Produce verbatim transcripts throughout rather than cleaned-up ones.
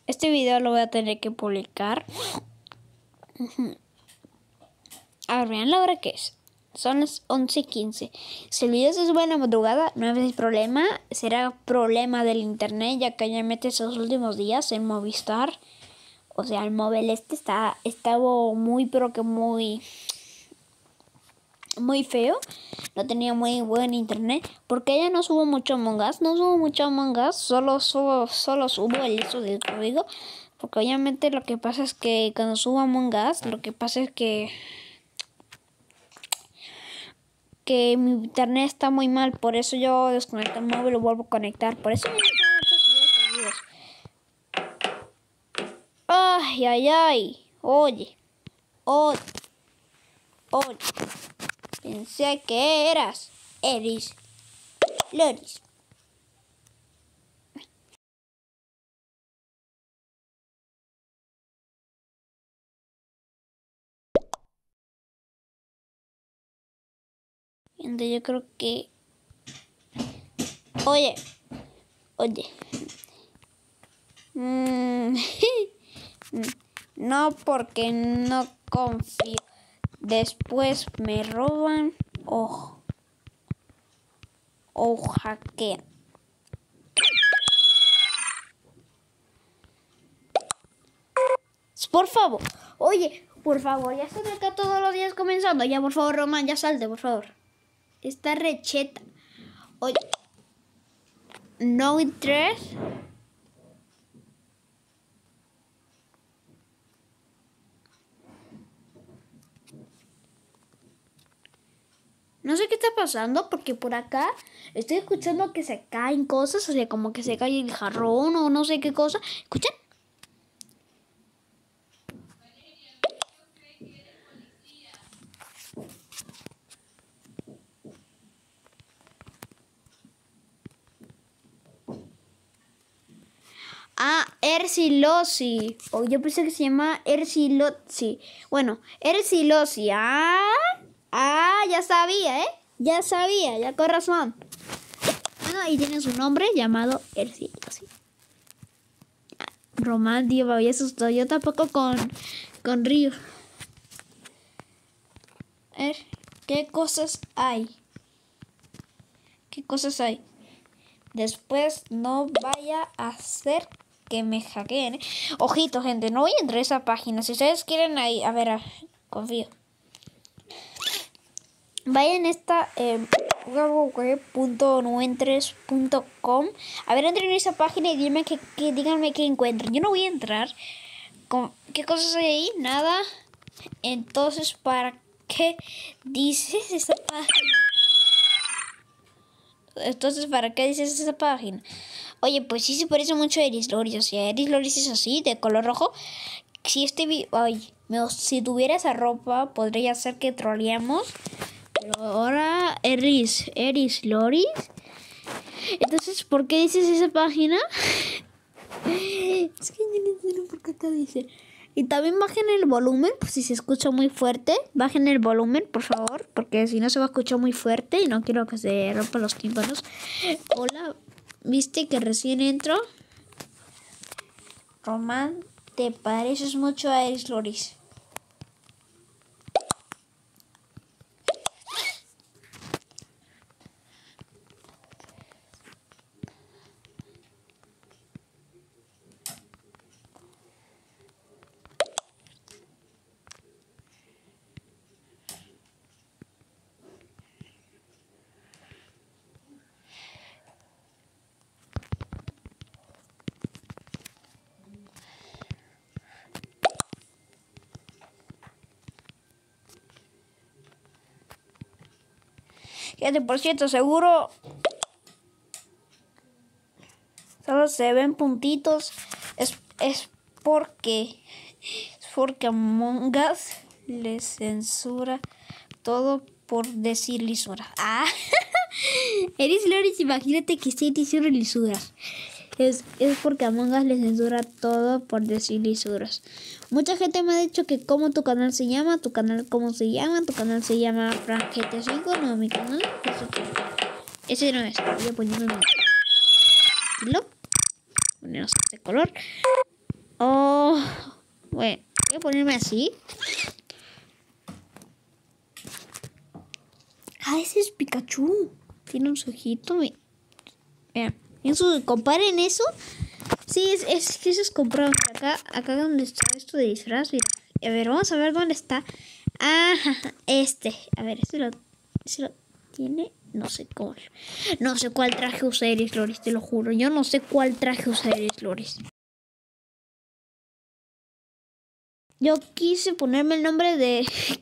Este video lo voy a tener que publicar. A ver, vean la hora que es. Son las once y quince. Si el video se sube en la madrugada, no es problema. Será problema del internet, ya que ya mete esos últimos días en Movistar. O sea, el móvil este está estaba muy, pero que muy... muy feo. No tenía muy buen internet. Porque ya no subo mucho Among Us. No subo mucho Among Us. Solo subo, solo subo el uso del código. Porque obviamente lo que pasa es que cuando subo Among Us, lo que pasa es que... que mi internet está muy mal. Por eso yo desconecto el móvil y lo vuelvo a conectar. Por eso me muchos videos seguidos. Ay, ay, ay. Oye. Oye. Oye. Pensé que eras Eris Loris. Entonces yo creo que... Oye. Oye. Mm. No, porque no confío. Después me roban o, o hackean. Por favor. Oye, por favor, ya estoy acá todos los días comenzando. Ya, por favor, Román, ya salte, por favor. Esta recheta. Oye. No interés. No sé qué está pasando porque por acá estoy escuchando que se caen cosas, o sea, como que se cae el jarrón o no sé qué cosa. ¿Escuchan? Ah, Ersilosi. O yo pensé que se llama Ersilosi. Bueno, Ersilosi. Ah, ah, ya sabía, ¿eh? Ya sabía, ya con razón. Bueno, ahí tiene su nombre llamado Ersilosi. Román, tío, me había asustado. Yo tampoco con, con Río. A ver, ¿qué cosas hay? ¿Qué cosas hay? Después no vaya a hacer que me hackeen, ¿eh? Ojito, gente, no voy a entrar a esa página. Si ustedes quieren ahí, a ver, a, confío. Vayan a esta eh, www punto nuentres punto com. A ver, entren en esa página y díganme que, que, díganme qué encuentran. Yo no voy a entrar. ¿Con qué cosas hay ahí? Nada. Entonces, ¿para qué dices esa página? Entonces, ¿para qué dices esa página? Oye, pues sí se parece mucho a Eris Loris. O sea, Eris Loris es así, de color rojo. Si este video... Ay, me, si tuviera esa ropa, podría ser que troleamos. Pero ahora, Eris, Eris Loris. Entonces, ¿por qué dices esa página? Es que no entiendo por qué acá dice... Y también bajen el volumen, pues si se escucha muy fuerte, bajen el volumen, por favor, porque si no se va a escuchar muy fuerte y no quiero que se rompan los tímpanos. Hola, ¿viste que recién entro? Román, ¿te pareces mucho a Eris Loris? Fíjate, por cierto, seguro solo se ven puntitos. Es, es porque es porque Among Us les censura todo por decir lisuras. Ah, Eris Loris, imagínate que estoy diciendo lisuras. Es, es porque Among Us les censura todo por decir lisuras. Mucha gente me ha dicho que cómo tu canal se llama, tu canal cómo se llama, tu canal se llama Frank G T cinco, no, mi canal. Ese no es, voy a ponerme ¿lo? Ponemos este color. Oh, bueno, voy a ponerme así. Ah, ese es Pikachu. Tiene un ojito. Mira, eso, comparen eso. Sí, es, es que eso es comprado. Acá, acá donde está esto de disfraz. Mira. A ver, vamos a ver dónde está. Ah, este. A ver, este lo, este lo tiene. No sé cómo. No sé cuál traje usa Iris Loris, te lo juro. Yo no sé cuál traje usa Iris Loris. Yo quise ponerme el nombre de...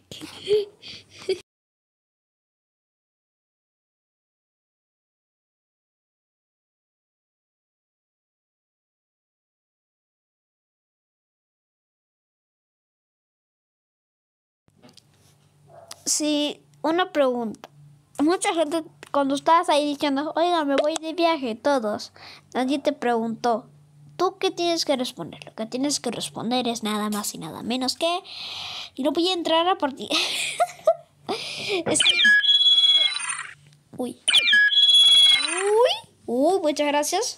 Sí, una pregunta. Mucha gente, cuando estabas ahí diciendo, oiga, me voy de viaje, todos, nadie te preguntó, ¿tú qué tienes que responder? Lo que tienes que responder es nada más y nada menos que... Y no voy a entrar a partir... es que... Uy. Uy. Uy, muchas gracias.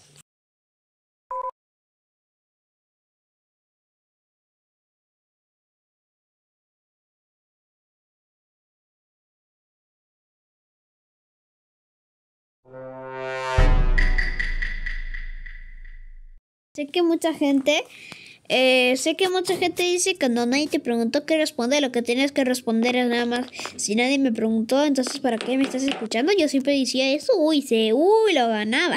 Sé que mucha gente... Eh, sé que mucha gente dice que cuando nadie te preguntó qué responder, lo que tienes que responder es nada más. Si nadie me preguntó, entonces ¿para qué me estás escuchando? Yo siempre decía eso, uy, se, uy, lo ganaba.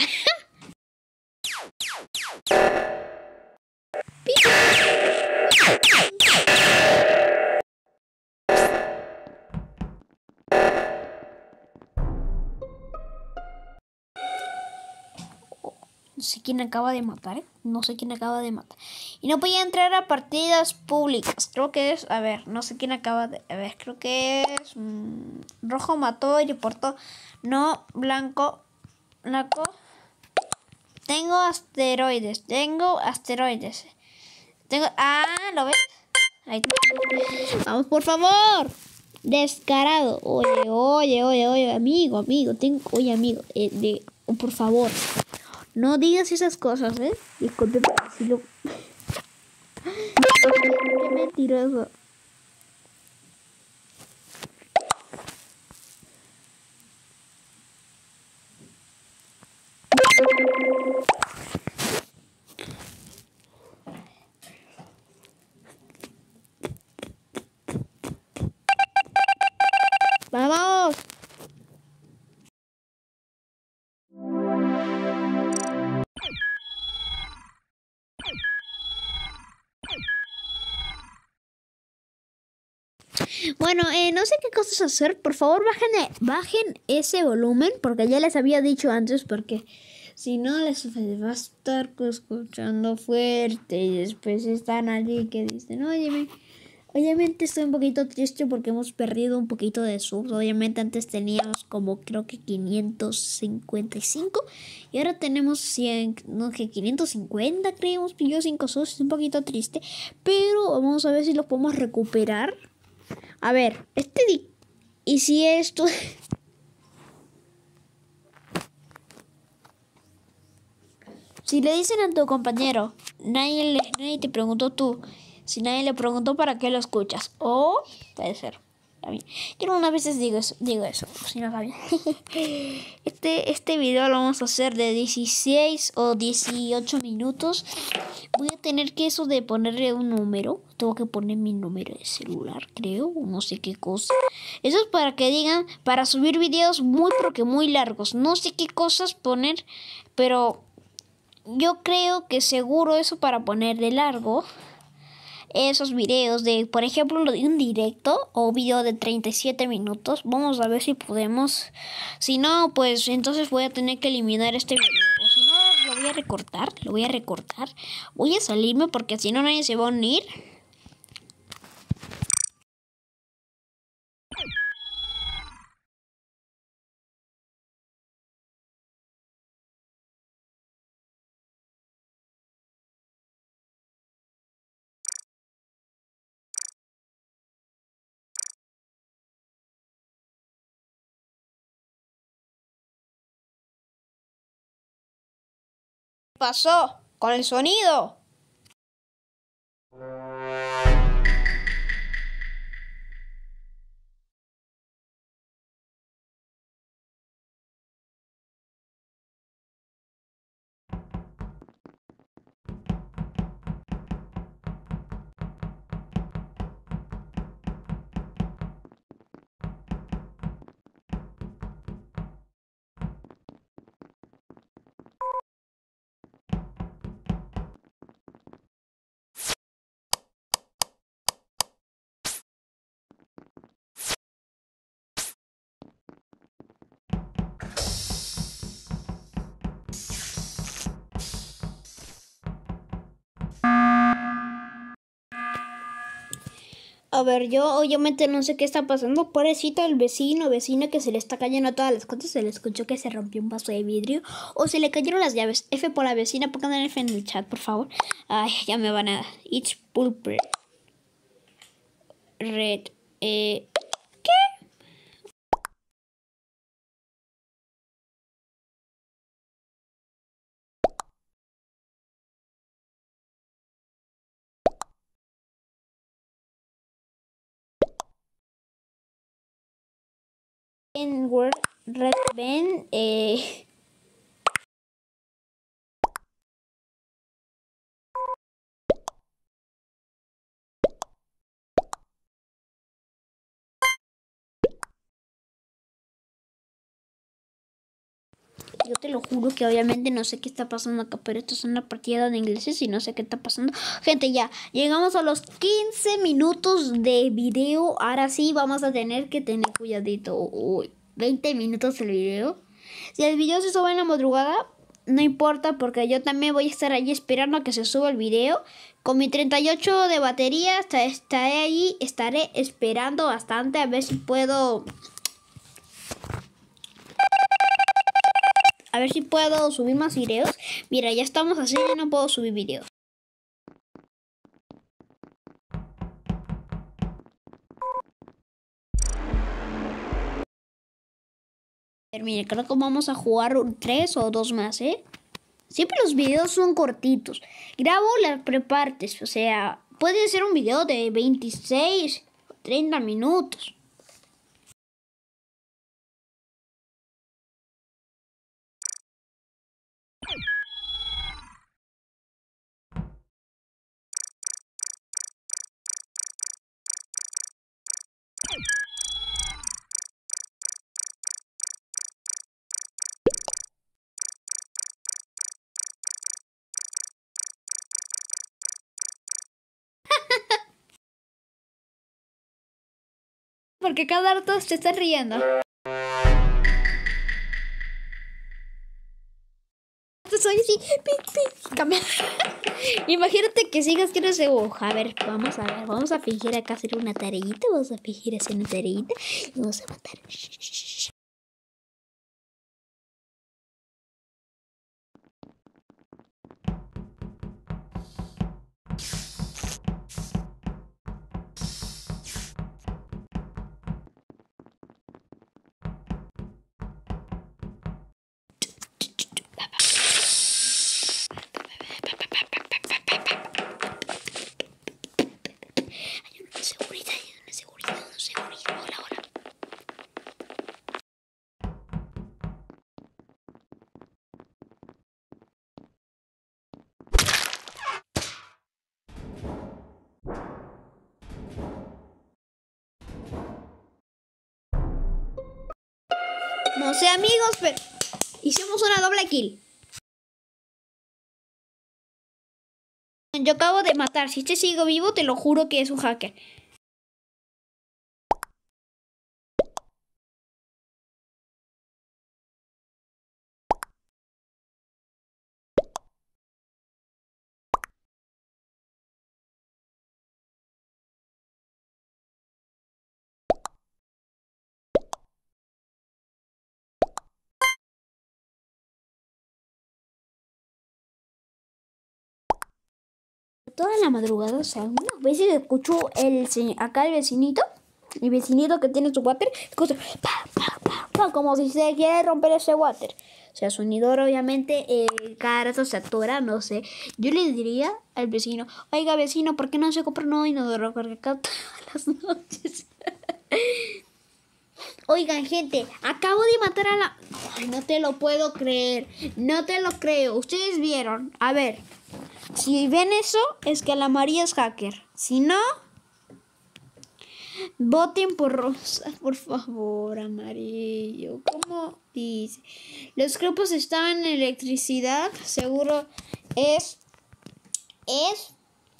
No sé quién acaba de matar, ¿eh? No sé quién acaba de matar. Y no podía entrar a partidas públicas. Creo que es, a ver, no sé quién acaba de... A ver, creo que es... Mmm, rojo mató y reportó. No, blanco, blanco. Tengo asteroides, tengo asteroides. Tengo... Ah, ¿lo ves? Ahí. Vamos, por favor. Descarado. Oye, oye, oye, oye, amigo, amigo. Tengo... Oye, amigo, eh, de... por favor. No digas esas cosas, ¿eh? Disculpe, pero si lo... Qué mentiroso. ¡Vamos! Bueno, eh, no sé qué cosas hacer. Por favor, bajen, bajen ese volumen, porque ya les había dicho antes, porque si no les va a estar escuchando fuerte y después están allí que dicen, oye, obviamente estoy un poquito triste porque hemos perdido un poquito de subs. Obviamente antes teníamos como creo que quinientos cincuenta y cinco y ahora tenemos cien, no que quinientos cincuenta, creemos que yo cinco subs. Es un poquito triste, pero vamos a ver si lo podemos recuperar. A ver, este di y si esto si le dicen a tu compañero, nadie le, nadie te preguntó tú, si nadie le preguntó para qué lo escuchas, o puede ser. También. Yo algunas veces digo eso, digo eso, si no saben. Este, este video lo vamos a hacer de dieciséis o dieciocho minutos. Voy a tener que eso de ponerle un número. Tengo que poner mi número de celular, creo, no sé qué cosa. Eso es para que digan, para subir videos muy, pero que muy largos. No sé qué cosas poner, pero yo creo que seguro eso para poner de largo. Esos videos de, por ejemplo, lo de un directo o un video de treinta y siete minutos. Vamos a ver si podemos. Si no, pues entonces voy a tener que eliminar este video. O si no, lo voy a recortar. Lo voy a recortar. Voy a salirme porque si no nadie se va a unir. ¿Qué pasó con el sonido? A ver, yo obviamente no sé qué está pasando. Pobrecito el vecino, vecino que se le está cayendo todas las cosas. Se le escuchó que se rompió un vaso de vidrio. O se le cayeron las llaves. F por la vecina, pongan F en el chat, por favor. Ay, ya me van a... It's pulper. Red. Eh... ¿Qué? En Word, Red Ben, eh... Yo te lo juro que obviamente no sé qué está pasando acá, pero esto es una partida de ingleses y no sé qué está pasando. Gente, ya llegamos a los quince minutos de video. Ahora sí vamos a tener que tener cuidadito. Uy, veinte minutos el video. Si el video se sube en la madrugada, no importa porque yo también voy a estar ahí esperando a que se suba el video. Con mi treinta y ocho de batería estaré ahí, estaré esperando bastante a ver si puedo... A ver si puedo subir más videos. Mira, ya estamos así, ya no puedo subir videos. Mire, creo que vamos a jugar tres o dos más, ¿eh? Siempre los videos son cortitos. Grabo las prepartes, o sea, puede ser un video de veintiséis o treinta minutos. Porque cada rato se está riendo. Soy así. Imagínate que sigas que no se hoja. A ver, vamos a ver. Vamos a fingir acá hacer una tareita. Vamos a fingir hacer una tareita. Y vamos a matar. No sé, amigos, pero hicimos una doble kill. Yo acabo de matar. Si este sigo vivo, te lo juro que es un hacker. Toda la madrugada, o sea, algunas veces escucho el, acá el vecinito, el vecinito que tiene su water, escucho pa, pa, pa, pa, como si se quiere romper ese water. O sea, su inodoro obviamente eh, cada rato se atora, no sé. Yo le diría al vecino, oiga vecino, ¿por qué no se compra un nuevo inodoro? Porque acá todas las noches... Oigan, gente, acabo de matar a la... Ay, no te lo puedo creer, no te lo creo. Ustedes vieron, a ver... Si ven eso, es que la María es hacker. Si no, voten por Rosa, por favor, amarillo. ¿Cómo dice? Los grupos estaban en electricidad. Seguro es... Es...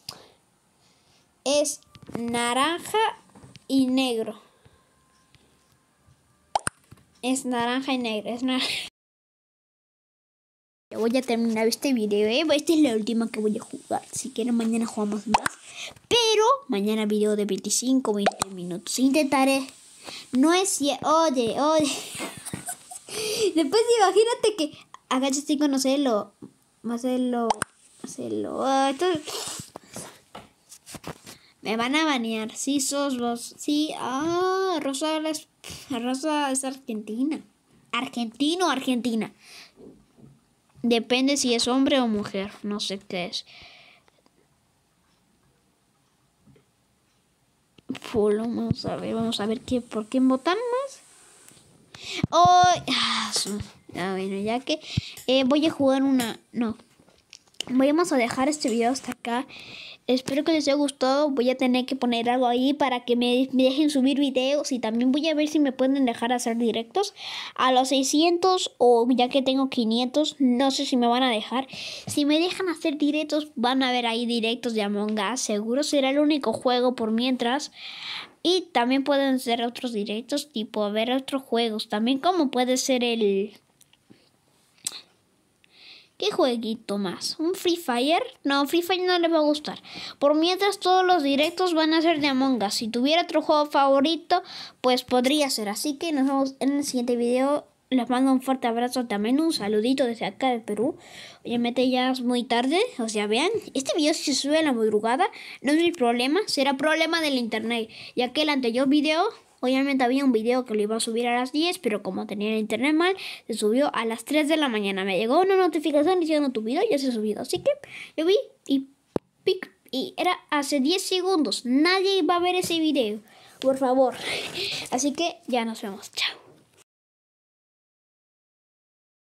Es naranja y negro. Es naranja y negro. Es naranja. Ya voy a terminar este video, ¿eh? Esta es la última que voy a jugar. Si quieren mañana jugamos más. Pero mañana video de veinticinco, veinte minutos. Intentaré. No es cierto. Oye, oye. Después imagínate que agáchate con hacerlo. Hacerlo. Hacerlo. Oh, entonces... Me van a banear. Sí, sos vos. Sí. Ah, Rosa es, Rosa es argentina. Argentino o argentina. Depende si es hombre o mujer. No sé qué es. Polo, vamos a ver. Vamos a ver qué, por qué votamos. Oh, ah, ah, bueno, ya que eh, voy a jugar una... No. Vamos a dejar este video hasta acá. Espero que les haya gustado. Voy a tener que poner algo ahí para que me, me dejen subir videos. Y también voy a ver si me pueden dejar hacer directos a los seiscientos. O ya que tengo quinientos. No sé si me van a dejar. Si me dejan hacer directos, van a ver ahí directos de Among Us. Seguro será el único juego por mientras. Y también pueden ser otros directos. Tipo ver otros juegos. También como puede ser el... ¿Qué jueguito más? ¿Un Free Fire? No, Free Fire no les va a gustar. Por mientras todos los directos van a ser de Among Us. Si tuviera otro juego favorito, pues podría ser. Así que nos vemos en el siguiente video. Les mando un fuerte abrazo también. Un saludito desde acá de Perú. Obviamente ya es muy tarde. O sea, vean, este video si se sube a la madrugada no es mi problema. Será problema del internet. Ya que el anterior video... Obviamente había un video que lo iba a subir a las diez, pero como tenía el internet mal, se subió a las tres de la mañana. Me llegó una notificación diciendo tu video ya se ha subido. Así que yo vi y pic, y era hace diez segundos. Nadie va a ver ese video, por favor. Así que ya nos vemos. Chao.